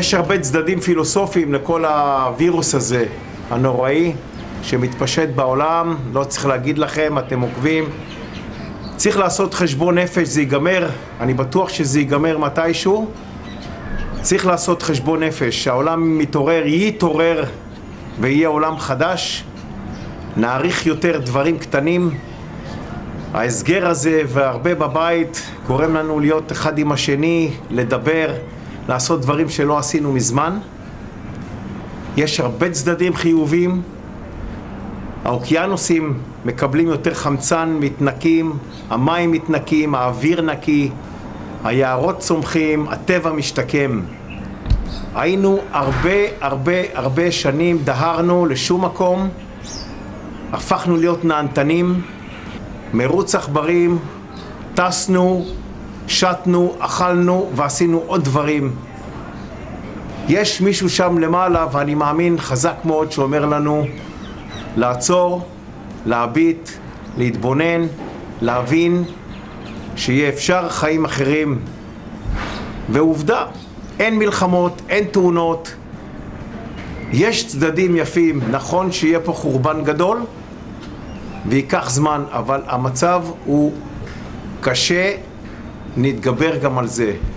יש הרבה צדדים פילוסופיים לכל הווירוס הזה, הנוראי, שמתפשט בעולם. לא צריך להגיד לכם, אתם עוקבים. צריך לעשות חשבון נפש, זה ייגמר. אני בטוח שזה ייגמר מתישהו. צריך לעשות חשבון נפש. העולם מתעורר, יתעורר, ויהיה עולם חדש. נעריך יותר דברים קטנים. ההסגר הזה והרבה בבית גורם לנו להיות אחד עם השני, לדבר, לעשות דברים שלא עשינו מזמן. יש הרבה צדדים חיוביים. האוקיינוסים מקבלים יותר חמצן, מתנקים, המים מתנקים, האוויר נקי, היערות צומחים, הטבע משתקם. היינו הרבה שנים, דהרנו לשום מקום, הפכנו להיות נענתנים, מרוץ עכברים, טסנו, שתנו, אכלנו ועשינו עוד דברים. יש מישהו שם למעלה, ואני מאמין חזק מאוד, שאומר לנו לעצור, להביט, להתבונן, להבין שיהיה אפשר חיים אחרים. ועובדה, אין מלחמות, אין תאונות. יש צדדים יפים. נכון שיהיה פה חורבן גדול ויקח זמן, אבל המצב הוא קשה, נתגבר גם על זה.